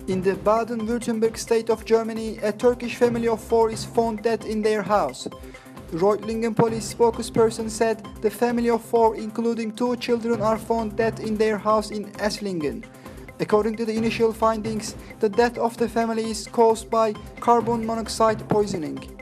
In the Baden-Württemberg state of Germany, a Turkish family of 4 is found dead in their house. Reutlingen police spokesperson said the family of 4, including 2 children, are found dead in their house in Esslingen. According to the initial findings, the death of the family is caused by carbon monoxide poisoning.